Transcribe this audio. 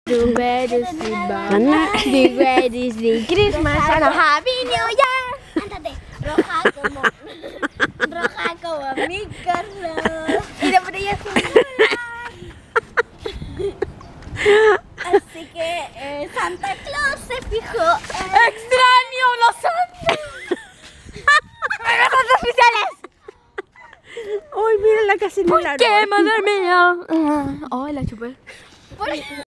The greatest the Christmas and a Happy New Year. Cántate, roja como mi carro. Y de por ella es así que Santa Claus se fijó en... ¡Extraño los santos! ¡Los santos oficiales! ¡Uy, mira la casi no la... ¿Qué, madre mía? Ay, la chupé.